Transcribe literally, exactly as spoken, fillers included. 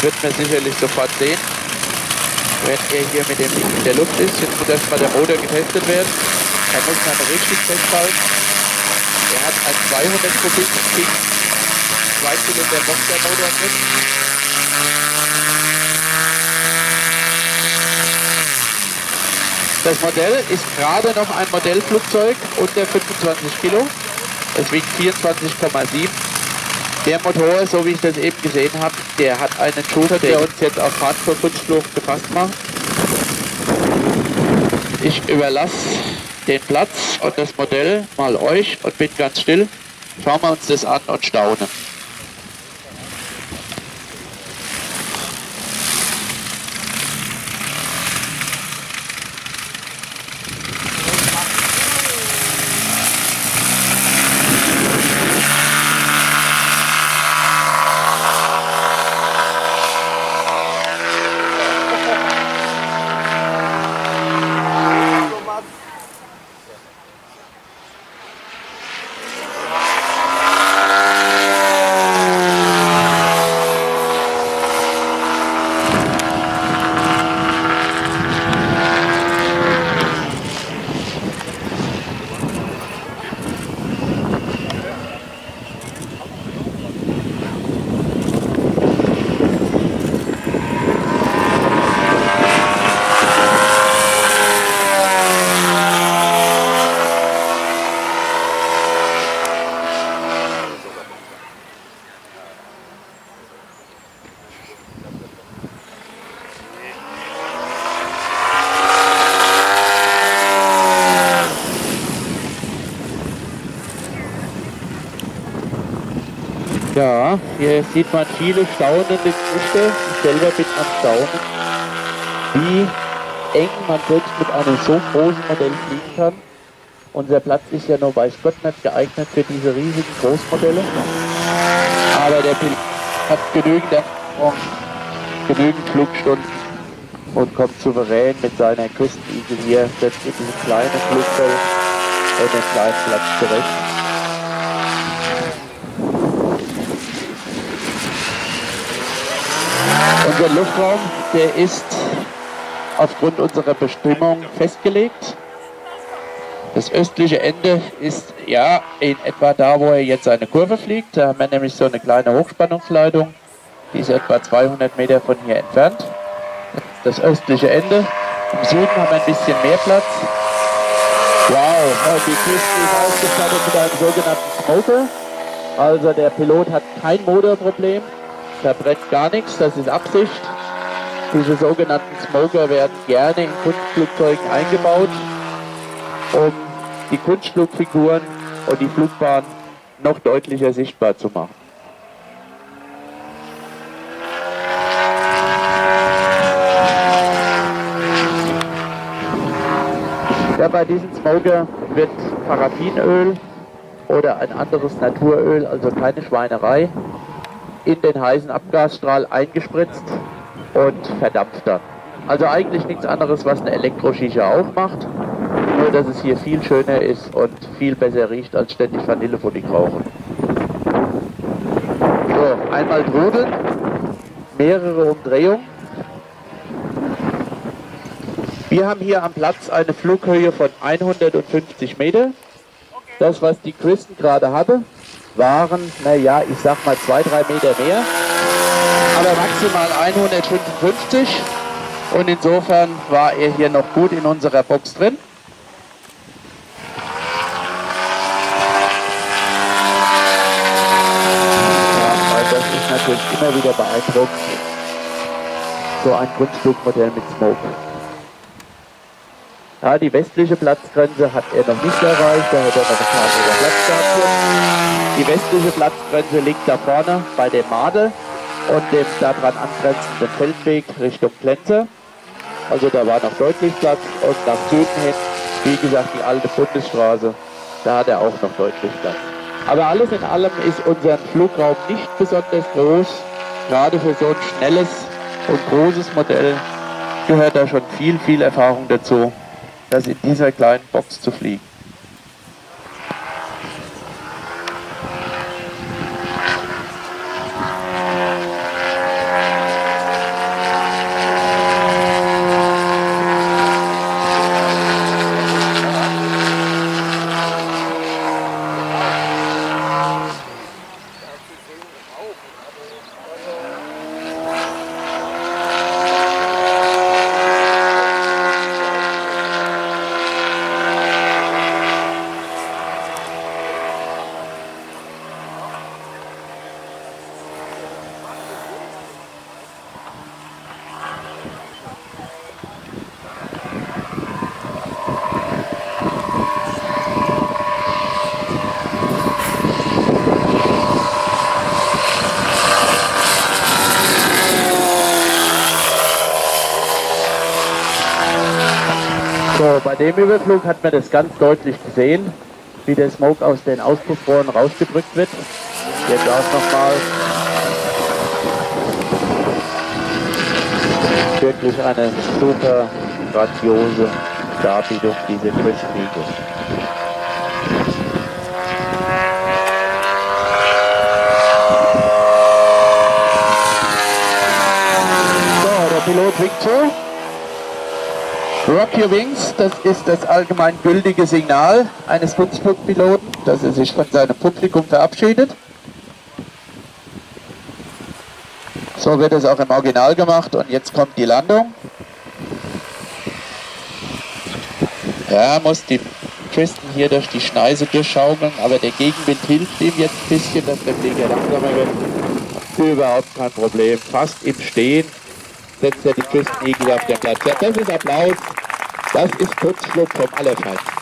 wird man sicherlich sofort sehen, wenn er hier mit dem Ding in der Luft ist. Jetzt muss erstmal der Motor getestet werden. Da muss man richtig festhalten. Er hat ein zweihundert Kubik zwei Zylinder Boxermotor drin. Das Modell ist gerade noch ein Modellflugzeug unter fünfundzwanzig Kilo. Es wiegt vierundzwanzig Komma sieben. Der Motor, so wie ich das eben gesehen habe, der hat einen Schub, der uns jetzt auf Fahrt vor Kunstflug gefasst macht. Ich überlasse den Platz und das Modell mal euch und bin ganz still. Schauen wir uns das an und staunen. Ja, hier sieht man viele staunende Gesichter. Ich selber bin am Staunen, wie eng man selbst mit einem so großen Modell fliegen kann. Unser Platz ist ja nur weiß Gott nicht geeignet für diese riesigen Großmodelle. Aber der Pilot hat genügend Erfahrung, genügend Flugstunden und kommt souverän mit seiner Küstenigel hier selbst in diesem kleinen Flugfeld und den kleinen Platz zurecht. Unser Luftraum, der ist aufgrund unserer Bestimmung festgelegt. Das östliche Ende ist ja in etwa da, wo er jetzt seine Kurve fliegt. Da haben wir nämlich so eine kleine Hochspannungsleitung, die ist etwa zweihundert Meter von hier entfernt. Das östliche Ende. Im Süden haben wir ein bisschen mehr Platz. Wow, die Küste ist ausgestattet mit einem sogenannten Smoker. Also der Pilot hat kein Motorproblem. Da brennt gar nichts, das ist Absicht. Diese sogenannten Smoker werden gerne in Kunstflugzeugen eingebaut, um die Kunstflugfiguren und die Flugbahn noch deutlicher sichtbar zu machen. Ja, bei diesem Smoker wird Paraffinöl oder ein anderes Naturöl, also keine Schweinerei, in den heißen Abgasstrahl eingespritzt und verdampft dann. Also eigentlich nichts anderes, was eine Elektroschicha auch macht, nur dass es hier viel schöner ist und viel besser riecht, als ständig Vanillepudding rauchen. So, einmal trudeln, mehrere Umdrehungen. Wir haben hier am Platz eine Flughöhe von hundertfünfzig Meter. Das, was die Kristen gerade hatte, waren, naja, ich sag mal zwei, drei Meter mehr, aber maximal hundertfünfundfünfzig und insofern war er hier noch gut in unserer Box drin. Ja, das ist natürlich immer wieder beeindruckend, so ein Kunstflugmodell mit Smoke. Ja, die westliche Platzgrenze hat er noch nicht erreicht, da hätte er noch ein paar Meter Platz gehabt. Die westliche Platzgrenze liegt da vorne bei dem Madel und dem daran angrenzenden Feldweg Richtung Plenze. Also da war noch deutlich Platz und nach Süden hin, wie gesagt, die alte Bundesstraße, da hat er auch noch deutlich Platz. Aber alles in allem ist unser Flugraum nicht besonders groß. Gerade für so ein schnelles und großes Modell gehört da schon viel, viel Erfahrung dazu, das in dieser kleinen Box zu fliegen. So, bei dem Überflug hat man das ganz deutlich gesehen, wie der Smoke aus den Auspuffrohren rausgedrückt wird. Jetzt auch nochmal. Wirklich eine super grandiose Darbietung, diese Christian Eagle. So, der Pilot winkt zu. Rock your wings, das ist das allgemein gültige Signal eines Fuchsflugpiloten, dass er sich von seinem Publikum verabschiedet. So wird es auch im Original gemacht und jetzt kommt die Landung. Ja, muss die Tristan hier durch die Schneise durchschaukeln, aber der Gegenwind hilft ihm jetzt ein bisschen, dass der Flieger langsamer wird. Überhaupt kein Problem, fast im Stehen setzt er die Tristan Eagle auf den Platz. Ja, das ist Applaus, das ist Kurzflug vom Allerfeinsten.